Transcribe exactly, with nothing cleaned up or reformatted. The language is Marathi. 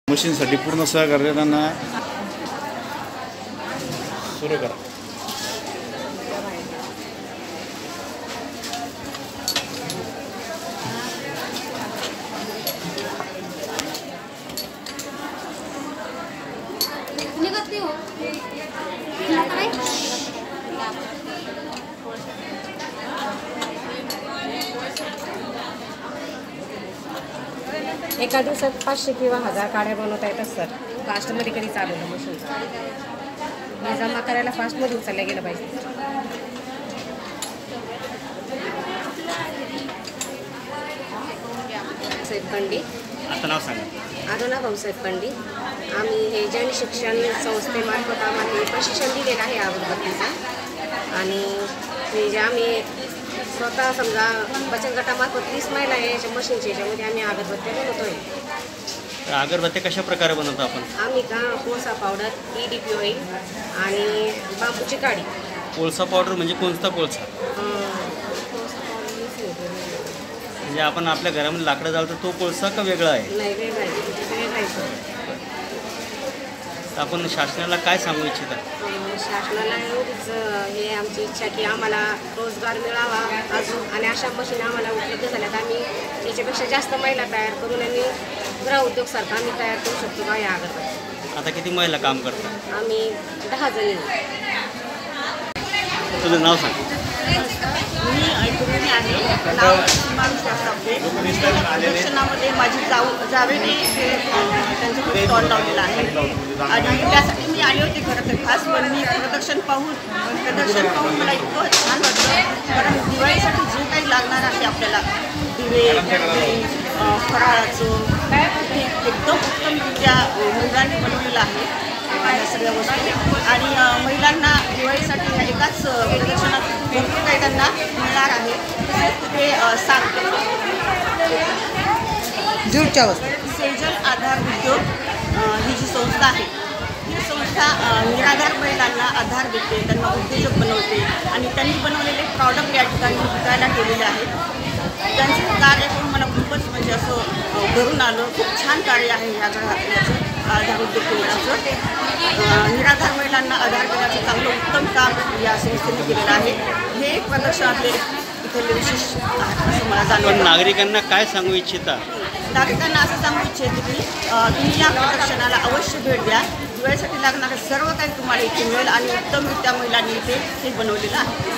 मशीनसाठी पूर्ण सहकार्यानं सुरू करा. एका दिवसात पाचशे किंवा हजार काड्या बनवता येतात सर. फास्टमध्ये कधी चालवलं मशीन हे जमा करायला फास्टमध्ये उचलल्या गेलं पाहिजे. साहेब पंडित, आता नाव सांगा. आदोना भाऊसाहेब पंडित. आम्ही हे जैन शिक्षण संस्थेमार्फत आम्हाला प्रशिक्षण दिलेलं आहे अगरबत्तीचा. आणि हे जे आम्ही स्वतः समजा बचत गटामार्फत तीस महिला आहे याच्या मशीनच्या याच्यामध्ये आम्ही अगरबत्त्या बनवतोय. अगरबत्त्या कशा प्रकारे बनवतो आपण? आम्ही का कोळसा powder, E D P oil आणि बांबूची काडी. कोळसा पावडर म्हणजे कोणता कोळसा? म्हणजे आपण आपल्या घरामध्ये लाकडं जाळतो तो कोळसा का वेगळा आहे? नाही, वेगळा आहे, वेगळा आहे. आपण शासनाला काय सांगू इच्छिता? शासनाला एवढीच हे आमची इच्छा की आम्हाला रोजगार मिळावा अजून, आणि अशा मशीन आम्हाला उपलब्ध झाल्यात. आम्ही याच्यापेक्षा जास्त महिला तयार करून आणि गृह उद्योगसारखा आम्ही तयार करू शकतो का या अगरबत्ती. आता किती महिला काम करतात? आम्ही दहा जणी. तुझं नाव सांग. मी ऐकून आहे. नाव प्रदर्शनामध्ये माझी जाऊ जावेने त्यांचं स्टॉल लावलेला आहे आणि त्यासाठी मी आले होते खरं तर खास. पण मी प्रदर्शन पाहून प्रदर्शन पाहून मला इतकं छान वाटलं. कारण दिवाळीसाठी जे काही लागणार आहे आपल्याला दिवे, फराळाचं, ते एकदम उत्तमरित्या मुलांनी बनवलेलं आहे या सगळ्या वस्तू. आणि महिलांना दिवाळीसाठी ह्या एकाच प्रदर्शनात भरपूर काही त्यांना मिळणार आहे. ते सांगते जूटच्या वस्तू. सेजल आधार उद्योग ही जी संस्था आहे, ही संस्था निराधार महिलांना आधार देते, त्यांना उद्योजक बनवते आणि त्यांनी बनवलेले प्रॉडक्ट या ठिकाणी विकायला ठेवलेले आहेत. त्यांचं कार्य करून मला खूपच म्हणजे असं भरून आलं. खूप छान कार्य आहे या घराचं आधार उद्योग केंद्राचं. निराधार महिलांना आधार देण्याचं चांगलं उत्तम काम या संस्थेने केलेलं आहे. हे एक प्रदर्शनातले इथले विशेष असं मला जाणवलं. नागरिकांना काय सांगू इच्छिता? नागरिकांना असं सांगू इच्छिते की तुम्ही या प्रदर्शनाला अवश्य भेट द्या. दिवाळीसाठी लागणारं सर्व काही तुम्हाला इथे मिळेल आणि उत्तमरित्या महिलांनी इथे हे बनवलेलं आहे.